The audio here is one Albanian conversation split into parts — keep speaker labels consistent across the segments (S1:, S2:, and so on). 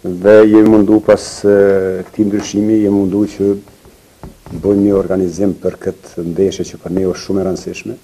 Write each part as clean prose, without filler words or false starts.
S1: Dhe jemi mundu pas këtij ndryshimi, jemi mundu që bëjmë një organizim për këtë ndeshje që për ne është shumë e rëndësishme,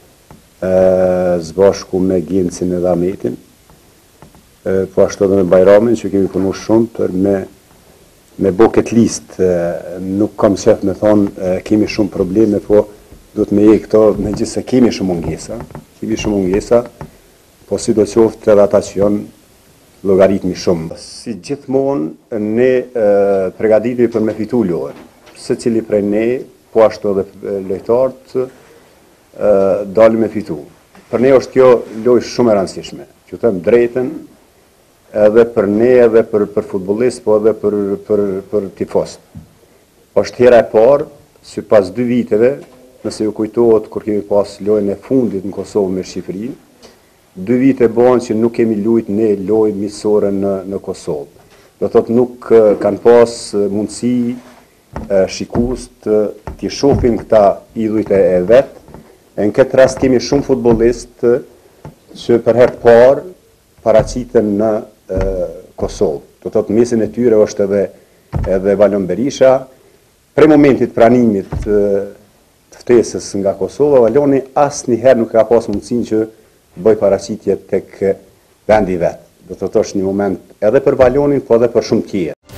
S1: zbashku me Gjencin edhe Ahmetin, po ashtu edhe me Bajramin që kemi punu shumë për me bo këtë listë. Nuk kam qef me thonë kemi shumë probleme, po duhet me këto, me gjithë se kemi shumë mungesa, po si do qoftë edhe ata që janë logaritmi shumë. Si gjithmonë ne pregaditemi për me fitu lojën. Se cili prej ne, po ashtu edhe lojtarët, dalim me fitu. Për ne është kjo lojë shumë e rëndësishme, që them drejten, edhe për ne, edhe për futbolist, po edhe për tifost. Është hera e parë, që pas 2 viteve, nëse ju kujtohet kur kemi pas lojën e fundit në Kosovë me Shqipërinë, 2 vite banë që nuk kemi lujt ne lojë miqësore në Kosovë. Do thotë nuk kanë pas mundësi shikues të shohin këta idhujt e vet. Në këtë rast kemi shumë futbollistë që për herë të parë paraqiten në Kosovë. Do thotë mesin e tyre është edhe Valon Berisha. Prej momentit pranimit të ftesës nga Kosova, Valoni asnjëherë nuk ka pas mundësinë që bëj paraqitje tek vendi vet. Do të thotë është një moment edhe për Valonin, po edhe për shumë tjerë.